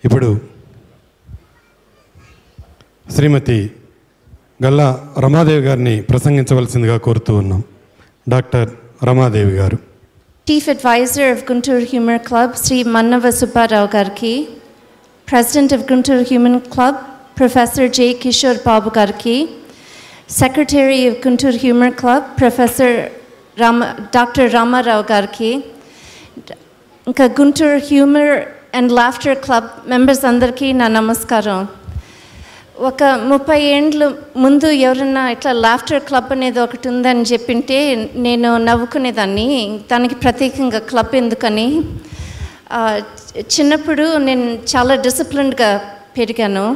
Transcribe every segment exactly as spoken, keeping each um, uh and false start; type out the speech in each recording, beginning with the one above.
ఇప్పుడు శ్రీమతి గల్లా రమాదేవి గారిని ప్రసంగించవలసిందిగా కోరుతూ ఉన్నాం. డాక్టర్ రమాదేవి గారు. Chief adviser of Guntur humour club Shri Mannava Subbarao గారికి, president of Guntur human club professor J Kishore Babu గారికి, secretary of Guntur humour club professor Rama doctor Ramarao గారికి, ఇంకా Guntur humour and laughter club members అందరికీ నా నమస్కారం. ఒక ముప్పై ఏండ్లు ముందు ఎవరన్నా ఇట్లా లాఫ్టర్ క్లబ్ అనేది ఒకటి ఉందని చెప్పింటే నేను నవ్వుకునేదాన్ని, దానికి ప్రత్యేకంగా క్లబ్ ఎందుకని. చిన్నప్పుడు నేను చాలా డిసిప్లిన్డ్గా పెరిగాను.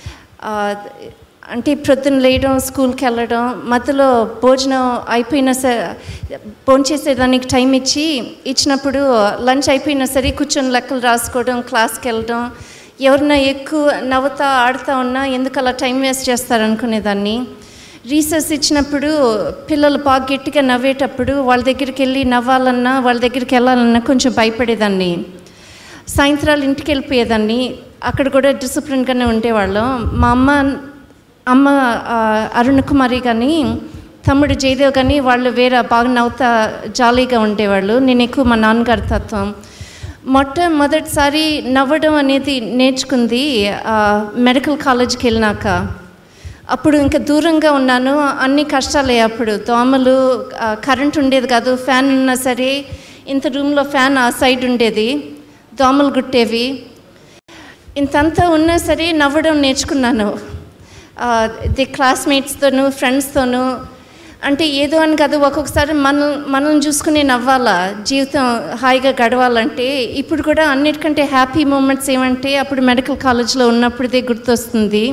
అంటే ప్రొద్దున లేయడం, స్కూల్కి వెళ్ళడం, మధ్యలో భోజనం అయిపోయినా సరే భోజనం చేసేదానికి టైం ఇచ్చి ఇచ్చినప్పుడు లంచ్ అయిపోయినా సరే కూర్చొని లెక్కలు రాసుకోవడం, క్లాస్కి వెళ్ళడం, ఎవరన్నా ఎక్కువ నవ్వుతా ఆడుతూ ఉన్నా ఎందుకు అలా టైం వేస్ట్ చేస్తారనుకునేదాన్ని. రీసెస్ ఇచ్చినప్పుడు పిల్లలు బాగా గట్టిగా నవ్వేటప్పుడు వాళ్ళ దగ్గరికి వెళ్ళి నవ్వాలన్నా వాళ్ళ దగ్గరికి వెళ్ళాలన్నా కొంచెం భయపడేదాన్ని. సాయంత్రాలు ఇంటికి వెళ్ళిపోయేదాన్ని, అక్కడ కూడా డిసిప్లిన్గానే ఉండేవాళ్ళం. మా అమ్మ అమ్మ అరుణ కుమారి కానీ తమ్ముడు జయదేవ్ కానీ వాళ్ళు వేరే బాగా నవ్వుతా జాలీగా ఉండేవాళ్ళు. నేను ఎక్కువ మా నాన్నగారి తత్వం. మొట్టమొదటిసారి నవ్వడం అనేది నేర్చుకుంది మెడికల్ కాలేజ్కి వెళ్ళినాక. అప్పుడు ఇంకా దూరంగా ఉన్నాను, అన్ని కష్టాలే. అప్పుడు దోమలు, కరెంట్ ఉండేది కాదు, ఫ్యాన్ ఉన్నా సరే ఇంత రూమ్లో ఫ్యాన్ ఆ సైడ్ ఉండేది, దోమలు గుట్టేవి. ఇంతంతా ఉన్నా సరే నవ్వడం నేర్చుకున్నాను. ది క్లాస్మేట్స్తోనూ ఫ్రెండ్స్తోనూ. అంటే ఏదో అని కాదు, ఒక్కొక్కసారి మన మనల్ని చూసుకుని నవ్వాలా, జీవితం హాయిగా గడవాలంటే. ఇప్పుడు కూడా అన్నిటికంటే హ్యాపీ మూమెంట్స్ ఏమంటే అప్పుడు మెడికల్ కాలేజ్లో ఉన్నప్పుడుదే గుర్తొస్తుంది.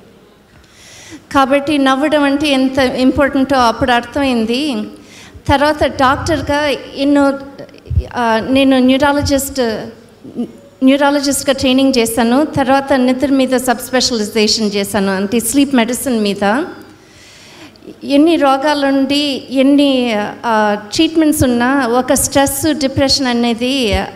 కాబట్టి నవ్వడం అంటే ఎంత ఇంపార్టెంటో అప్పుడు అర్థమైంది. తర్వాత డాక్టర్గా ఎన్నో నేను న్యూరాలజిస్ట్ న్యూరాలజిస్ట్గా ట్రైనింగ్ చేశాను. తర్వాత నిద్ర మీద సబ్ స్పెషలైజేషన్ చేశాను, అంటే స్లీప్ మెడిసిన్ మీద. ఎన్ని రోగాలుండి ఎన్ని ట్రీట్మెంట్స్ ఉన్నా ఒక స్ట్రెస్, డిప్రెషన్ అనేది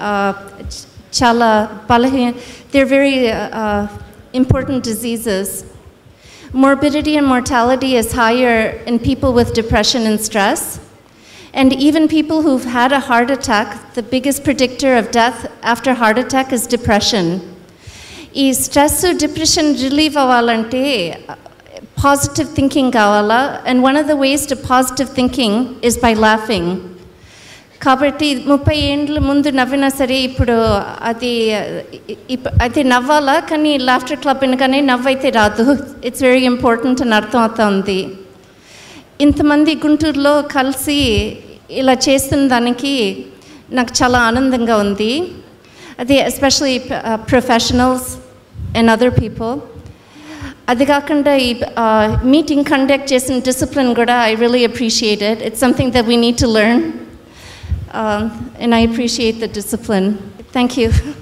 చాలా బలహీన, they are very important diseases. Morbidity and mortality is higher in people with depression and stress. And even people who've had a heart attack, the biggest predictor of death after heart attack is depression. Ee stress, depression relieve avalante positive thinking kavala, and one of the ways to positive thinking is by laughing. Kabatti ముప్పై ఏండ్ల ముందు నవ్వినా సరే ఇప్పుడు అది అయితే నవ్వాలా, కానీ laughter club అనగానే నవ్వైతే రాదు. ఇట్స్ వెరీ ఇంపార్టెంట్ అని అర్థం అవుతుంది. ఇంతమంది గుంటూరులో కలిసి ఇలా చేస్తున్న దానికి నాకు చాలా ఆనందంగా ఉంది. అది especially professionals and other people. అది కాకుండా ఈ మీటింగ్ కండక్ట్ చేసిన డిసిప్లిన్ కూడా I really appreciate it. It's something that we need to learn, and I appreciate the discipline. Thank you.